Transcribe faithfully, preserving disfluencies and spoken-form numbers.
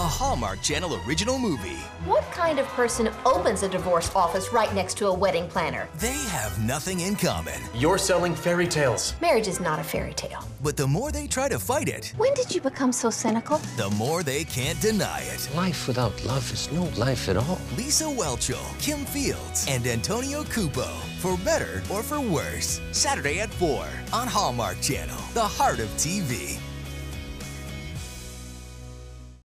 Hallmark Channel original movie. What kind of person opens a divorce office right next to a wedding planner? They have nothing in common. You're selling fairy tales. Marriage is not a fairy tale. But the more they try to fight it, When did you become so cynical? the more they can't deny it. Life without love is no life at all. Lisa Whelchel, Kim Fields, and Antonio Cupo. For better or for worse. Saturday at four on Hallmark Channel, the heart of T V.